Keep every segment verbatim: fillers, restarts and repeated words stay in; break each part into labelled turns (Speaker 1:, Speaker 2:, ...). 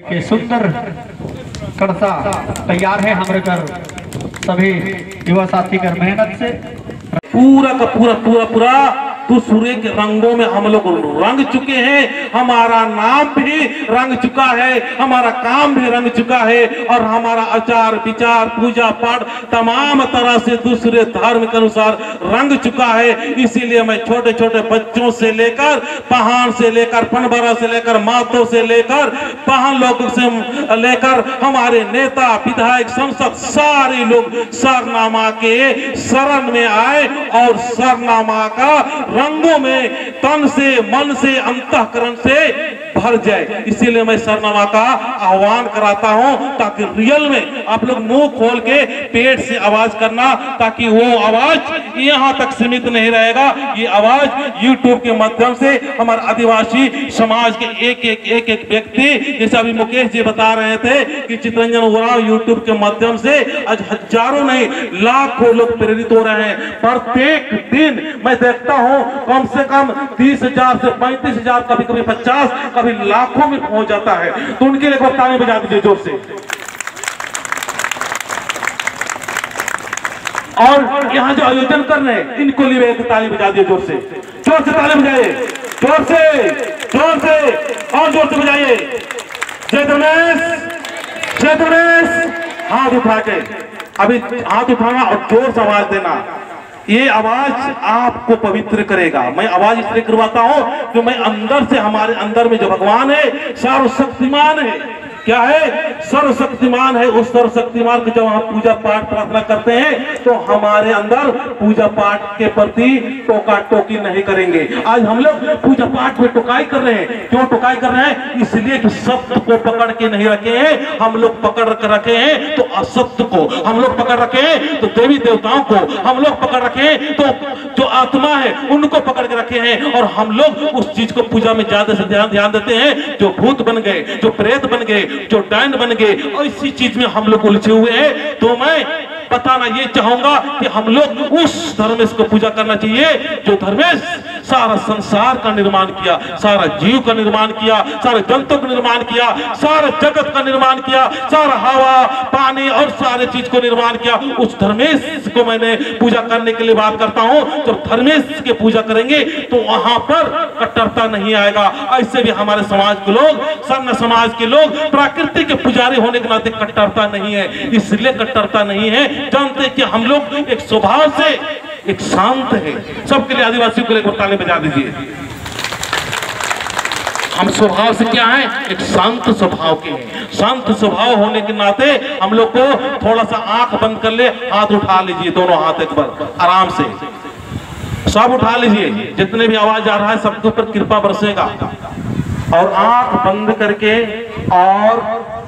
Speaker 1: के सुंदर कड़सा तैयार है हमारे कर सभी युवा साथी कर मेहनत से
Speaker 2: पूरा का पूरा पूरा पूरा तो सूर्य के रंगों में हम लोग रंग चुके हैं। हमारा नाम भी रंग चुका है, हमारा काम भी रंग चुका है और हमारा आचार विचार पूजा पाठ तमाम तरह से दूसरे धर्म के अनुसार रंग चुका है। इसीलिए मैं छोटे छोटे बच्चों से लेकर पहाड़ से लेकर पनबरा से लेकर मातों से लेकर पहाड़ लोग से लेकर हमारे नेता विधायक सांसद सारे लोग सरनामा के शरण में आए और सरनामा का रंगों में तन से मन से अंतःकरण से भर जाए। इसीलिए मैं सरनामा का आह्वान कराता हूं ताकि रियल में आप लोग मुंह खोल के पेट से आवाज करना, ताकि वो आवाज यहां तक सीमित नहीं रहेगा। ये आवाज यूट्यूब के माध्यम से हमारे आदिवासी समाज के एक एक एक एक व्यक्ति, जैसे अभी मुकेश जी बता रहे थे कि चितरंजन उरांव यूट्यूब के माध्यम से आज हजारों नहीं लाखों लोग प्रेरित हो रहे हैं। प्रत्येक दिन मैं देखता हूं कम से कम तीस हजार से पैंतीस हजार कभी कभी पचास कभी लाखों में पहुंच जाता है। तो उनके लिए ताली बजा दीजिए जोर से। और यहाँ जो आयोजन कर रहे हैं इनको लिए ताली बजा दिए जोर से, जोर से ताली बजाइए, जोर से जोर से और जोर से बजाइए। जय धर्मेश, जय धर्मेश। हाथ उठा के अभी हाथ उठाना और जोर से आवाज देना। ये आवाज आपको पवित्र करेगा। मैं आवाज इसलिए करवाता हूं कि मैं अंदर से, हमारे अंदर में जो भगवान है सर्वशक्तिमान है। क्या है? सर्वशक्तिमान है। उस सर्वशक्तिमान की जब हम पूजा पाठ प्रार्थना करते हैं तो हमारे अंदर पूजा पाठ के प्रति टोका टोकी नहीं करेंगे। आज हम लोग पूजा पाठ में टोकाई कर रहे हैं। क्यों टोकाई कर रहे हैं? इसलिए कि सत्य को पकड़ के नहीं रखे हैं, हम लोग पकड़ कर रखे हैं तो असत्य को, हम लोग पकड़ रखे हैं तो देवी देवताओं को, हम लोग पकड़ रखे हैं तो जो आत्मा है उनको पकड़ के रखे हैं। और हम लोग उस चीज को पूजा में ज्यादा से ध्यान ध्यान देते हैं। जो भूत बन गए, जो प्रेत बन गए, जो डायन बन गए, और इसी चीज में हम लोग उलझे हुए हैं। तो मैं बताना ये चाहूंगा कि हम लोग उस धर्मेश को पूजा करना चाहिए जो धर्मेश सारा संसार का निर्माण किया, सारा जीव का निर्माण किया, सारे जंतु का निर्माण किया, सारे जगत का निर्माण किया, सारा हवा पानी और सारे चीज को निर्माण किया। उस धर्मेश को मैंने पूजा करने के लिए बात करता हूं। जब धर्मेश की पूजा करेंगे तो वहां पर कट्टरता नहीं आएगा। ऐसे भी हमारे समाज के लोग, सन्न समाज के लोग प्रकृति के पुजारी होने के नाते कट्टरता नहीं है। इसलिए कट्टरता नहीं है, जानते कि हम लोग एक स्वभाव से एक शांत है। सबके लिए आदिवासियों के लिए ताली बजा दीजिए। हम स्वभाव से क्या है? एक शांत स्वभाव के हैं। शांत स्वभाव होने के नाते हम लोग को थोड़ा सा आंख बंद कर ले, हाथ उठा लीजिए, दोनों हाथ एक बार आराम से सब उठा लीजिए। जितने भी आवाज आ रहा है सबके ऊपर कृपा बरसेगा। और आंख बंद करके और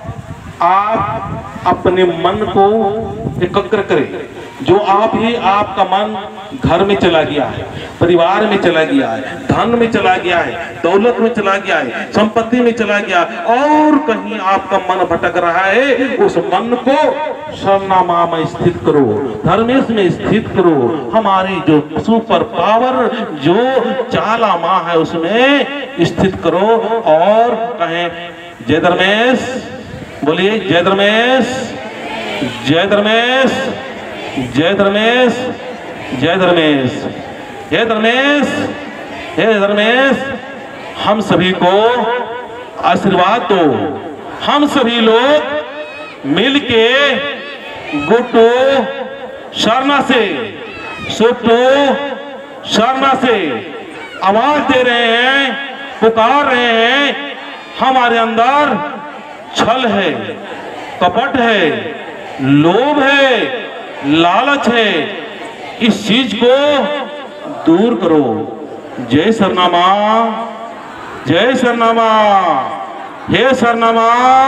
Speaker 2: आप अपने मन को एकाग्र करें। जो आप ही आपका मन घर में चला गया है, परिवार में चला गया है, धन में चला गया है, दौलत में चला गया है, संपत्ति में चला गया और कहीं आपका मन भटक रहा है, उस मन को सरनामा में स्थित करो, धर्मेश में स्थित करो। हमारी जो सुपर पावर जो चाला माँ है उसमें स्थित करो और कहें जय धर्मेश। बोलिए जय धर्मेश, जय धर्मेश, जय धर्मेश, जय धर्मेश, जय धर्मेश, जय धर्मेश। हम सभी को आशीर्वाद दो। हम सभी लोग मिलके गुट्टू शर्मा से, सुट्टू शर्मा से आवाज दे रहे हैं, पुकार रहे हैं। हमारे अंदर छल है, कपट है, लोभ है, लालच है। इस चीज को दूर करो। जय सरनामा, जय सरनामा, हे सरनामा,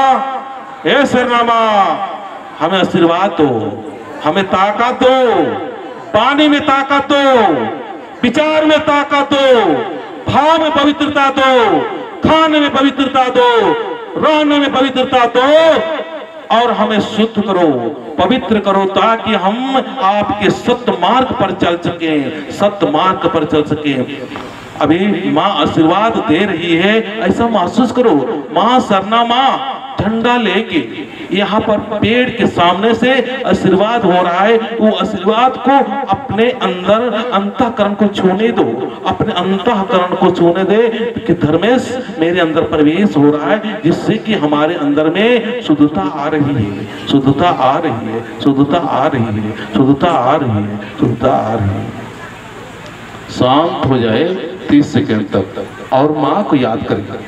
Speaker 2: हे सरनामा। हमें आशीर्वाद दो, हमें ताकत दो, पानी में ताकत दो, विचार में ताकत दो, भाव में पवित्रता दो, खाने में पवित्रता दो, रहने में पवित्रता दो और हमें शुद्ध करो, पवित्र करो ताकि हम आपके सत्य मार्ग पर चल सके, सत्य मार्ग पर चल सके। अभी माँ आशीर्वाद दे रही है, ऐसा महसूस करो। माँ सरना माँ झंडा लेके यहाँ पर पेड़ के सामने से आशीर्वाद हो रहा है, वो आशीर्वाद को अपने अंदर अंतःकरण को छूने दो, अपने अंतःकरण को छूने दे कि धर्मेश मेरे अंदर प्रवेश हो रहा है, जिससे कि हमारे अंदर में शुद्धता आ रही है, शुद्धता आ रही है, शुद्धता आ रही है, शुद्धता आ रही है, शुद्धता आ रही है। शांत हो जाए तीस सेकेंड तक और माँ को याद करिए।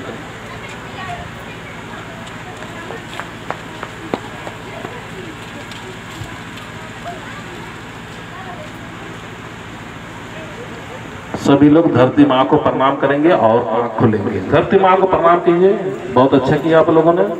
Speaker 2: सभी लोग धरती माँ को प्रणाम करेंगे और आंख खुलेंगे। धरती माँ को प्रणाम कीजिए। बहुत अच्छा किया आप लोगों ने।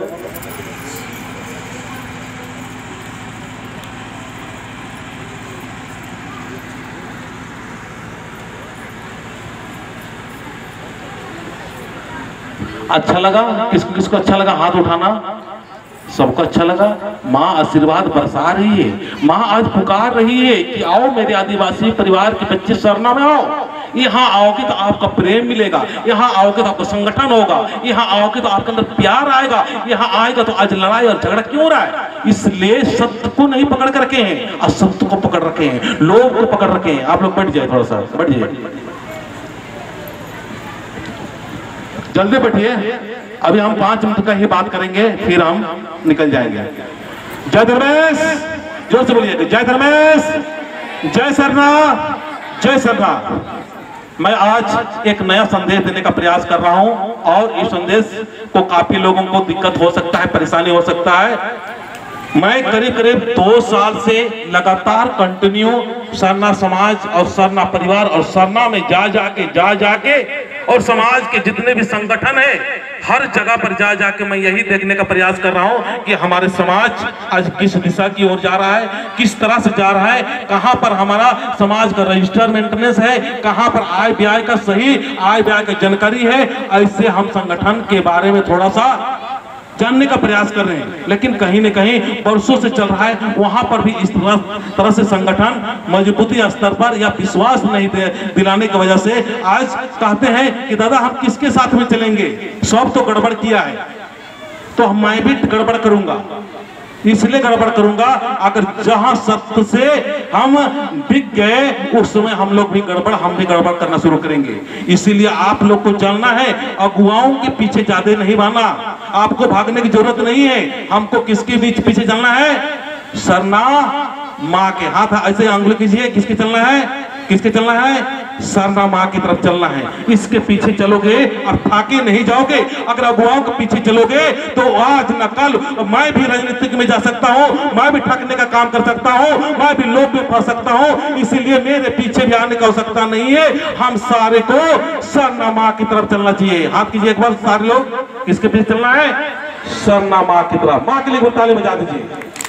Speaker 2: अच्छा लगा? किसको किसको अच्छा लगा हाथ उठाना। सबको अच्छा लगा। माँ आशीर्वाद बरसा रही है। माँ आज पुकार रही है कि आओ मेरे आदिवासी परिवार के बच्चे सरना में आओ। यहाँ आओगे तो आपका प्रेम मिलेगा, यहाँ आओगे तो आपका संगठन होगा, यहाँ आओगे तो आपके अंदर प्यार आएगा, यहाँ आएगा तो आज लड़ाई और झगड़ा क्यों रहा है? इसलिए सत्य को नहीं पकड़ कर रखे हैं, असत्य को पकड़ रखे हैं, लोभ को पकड़ रखे हैं। आप लोग बैठ जाए, थोड़ा सा बैठ जाइए, जल्दी बैठिए। अभी हम पांच मिनट का ही बात करेंगे, फिर हम निकल जाएंगे। जय धर्मेश, जोर से बोलिए। जय धर्मेश, जय सरना, जय सरना। मैं आज एक नया संदेश देने का प्रयास कर रहा हूं और इस संदेश को काफी लोगों को दिक्कत हो सकता है, परेशानी हो सकता है। मैं करीब करीब दो साल से लगातार कंटिन्यू सरना समाज और सरना परिवार और सरना में जा जाके जा जाके और समाज के जितने भी संगठन है हर जगह पर जा जाके मैं यही देखने का प्रयास कर रहा हूं कि हमारे समाज आज किस दिशा की ओर जा रहा है, किस तरह से जा रहा है, कहां पर हमारा समाज का रजिस्टर मेंटेनेंस है, कहां पर आय व्यय का सही आय व्यय का जानकारी है। ऐसे हम संगठन के बारे में थोड़ा सा जानने का प्रयास कर रहे हैं, लेकिन कहीं न कहीं वर्षों से चल रहा है, वहां पर भी इस तरह से संगठन मजबूती स्तर पर या विश्वास नहीं दिलाने की वजह से आज कहते हैं कि दादा हम किसके साथ में चलेंगे, सब तो गड़बड़ किया है, तो मैं भी गड़बड़ करूंगा। इसलिए गड़बड़ करूंगा अगर जहां सत्य से हम बिक गए उस समय हम लोग भी गड़बड़ हम भी गड़बड़ करना शुरू करेंगे। इसीलिए आप लोग को चलना है, अगुवाओं के पीछे ज्यादा नहीं भागना, आपको भागने की जरूरत नहीं है। हमको किसके बीच पीछे चलना है? सरना माँ के। हाथ ऐसे अंगुली कीजिए, किसके चलना है? किसके चलना है? सरना माँ की तरफ चलना है। इसके पीछे चलोगे और थाके नहीं जाओगे। अगर अगुवाओं के पीछे चलोगे तो आज न कल मैं भी राजनीतिक में जा सकता हूँ, मैं भी ठगने का काम कर सकता हूँ, मैं भी लोभ में फंस सकता हूँ। इसीलिए मेरे पीछे भी आने की आवश्यकता नहीं है। हम सारे को सरना माँ की तरफ चलना चाहिए। हाथ कीजिए एक बार सारे लोग, किसके पीछे चलना है? सरना माँ की तरफ। माँ के लिए ताली बजा दीजिए,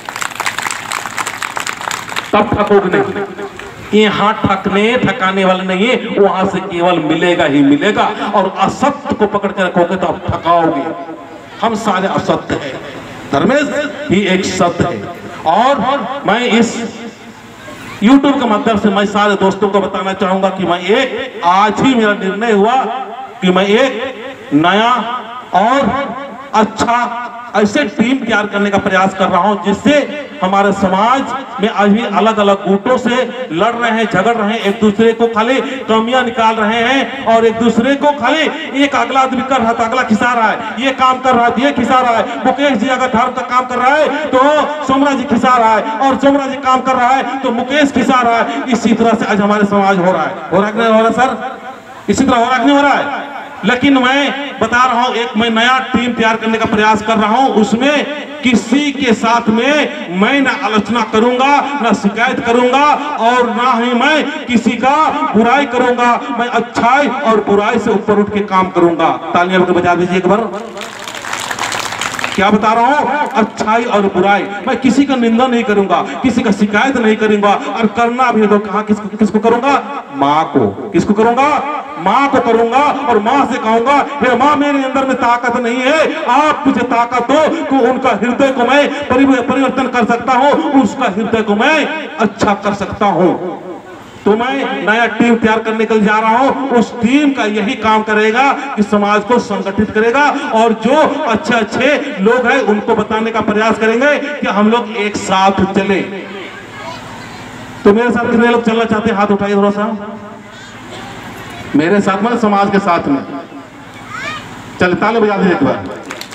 Speaker 2: तब ठगोगे नहीं। यहाँ ठकने ठकाने वाले नहीं है, वहां से केवल मिलेगा ही मिलेगा। और असत्य को पकड़ कर रखोगे तो आप ठकाओगे। हम सारे असत्य हैं, धर्मेश ही एक सत्य है। और मैं इस यूट्यूब के माध्यम से मैं सारे दोस्तों को बताना चाहूंगा कि मैं एक आज ही मेरा निर्णय हुआ कि मैं एक नया और अच्छा ऐसे टीम तैयार करने का प्रयास कर रहा हूं जिससे हमारे समाज में आज भी अलग अलग गुटों से लड़ रहे हैं, झगड़ रहे हैं, एक दूसरे को खाली कमियां निकाल रहे हैं और एक दूसरे को खाली एक अगला आदमी कर रहा था अगला खिसा रहा है, ये काम कर रहा है ये खिसा रहा है। मुकेश जी अगर धर्म का काम कर रहा है तो सोमरा जी खिसा रहा है, और सोमरा जी काम कर रहा है तो मुकेश खिसा रहा है। इसी तरह से आज हमारे समाज हो रहा है। हो रहा है नहीं हो रहा सर? इसी तरह हो रहा है नहीं हो रहा है? लेकिन मैं बता रहा हूं एक मैं नया टीम तैयार करने का प्रयास कर रहा हूं। उसमें किसी के साथ में मैं ना आलोचना करूंगा, ना शिकायत करूंगा और ना ही मैं किसी का बुराई करूंगा। मैं अच्छाई और बुराई से ऊपर उठ के काम करूंगा। तालियां बजा दीजिए एक बार। क्या बता रहा हूं? अच्छाई और बुराई। मैं किसी का निंदा नहीं करूंगा, किसी का शिकायत नहीं करूंगा, और करना भी तो कहां किसको किसको करूंगा? माँ को। किसको करूंगा? माँ को करूंगा। और माँ से कहूंगा हे माँ मेरे अंदर में ताकत नहीं है, आप मुझे ताकत दो तो उनका हृदय को मैं परिवर्तन कर सकता हूं, उसका हृदय को मैं अच्छा कर सकता हूं। तो मैं नया टीम तैयार करने के लिए जा रहा हूं। उस टीम का यही काम करेगा कि समाज को संगठित करेगा और जो अच्छे अच्छे लोग हैं उनको बताने का प्रयास करेंगे कि हम लोग एक साथ चले। तो मेरे साथ कितने लोग चलना चाहते हैं? हाथ उठाइए थोड़ा सा। मेरे साथ में, समाज के साथ में चले, ताली बजा दीजिए एक बार।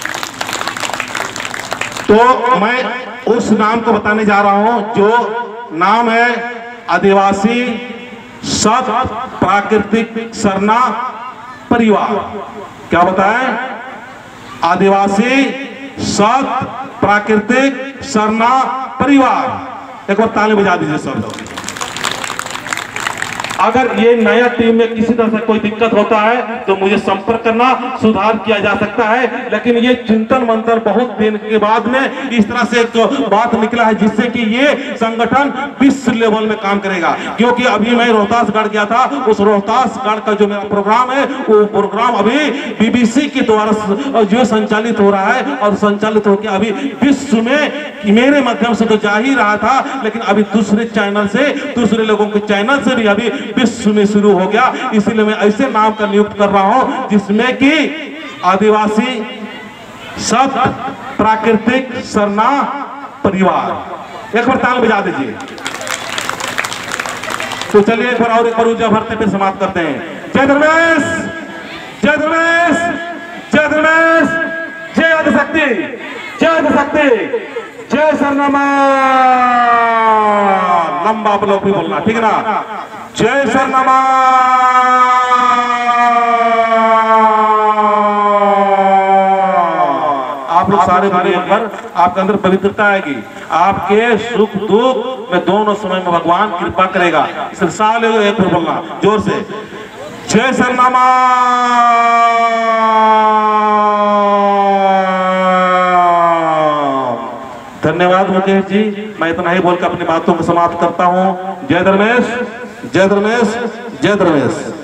Speaker 2: तो मैं उस नाम को बताने जा रहा हूं जो नाम है आदिवासी सत प्राकृतिक सरना परिवार। क्या बताएं? आदिवासी सत प्राकृतिक सरना परिवार। एक बार ताली बजा दीजिए सब लोग। अगर ये नया टीम में किसी तरह से कोई दिक्कत होता है तो मुझे संपर्क करना, सुधार किया जा सकता है। लेकिन ये चिंतन मंथन बहुत दिन के बाद में इस तरह से एक बात निकला है जिससे कि ये संगठन विश्व लेवल में काम करेगा। क्योंकि अभी मैं रोहतासगढ़ गया था, उस रोहतासगढ़ का जो मेरा प्रोग्राम है वो प्रोग्राम अभी बीबीसी के द्वारा जो संचालित हो रहा है और संचालित होकर अभी विश्व में मेरे माध्यम से तो जा ही रहा था, लेकिन अभी दूसरे चैनल से, दूसरे लोगों के चैनल से भी अभी विश्व में शुरू हो गया। इसीलिए मैं ऐसे नाम का नियुक्त कर रहा हूं जिसमें कि आदिवासी सत प्राकृतिक सरना परिवार। एक बार ताल बजा दीजिए। तो चलिए एक बार और एक बार ऊर्जा भरते पे समाप्त करते हैं। जय धर्मेश, जय धर्मेश, जय धर्मेश, जय आदिशक्ति, जय आदिशक्ति, जय सरनामा। लंबा ब्लॉक भी बोलना, ठीक है ना? जय सरनामा। आप लोग सारे बोलिए एक बार, आपके अंदर पवित्रता आएगी। आपके सुख दुख में दोनों समय में भगवान कृपा करेगा। साल एक बार बोलना जोर से, जय सरनामा। धन्यवाद मुकेश जी। मैं इतना ही बोलकर अपनी बातों को समाप्त करता हूं। जय धर्मेश, जय धर्मेश, जय धर्मेश।